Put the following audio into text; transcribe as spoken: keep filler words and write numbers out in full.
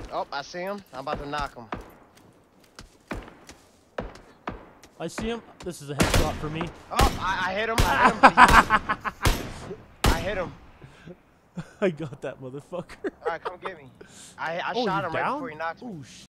Oh, I see him. I'm about to knock him. I see him. This is a headshot for me. Oh, I, I hit him. I hit him. I hit him. I got that motherfucker. All right, come get me. I, I Oh, shot you him right down? before he knocked me. Oh, shit.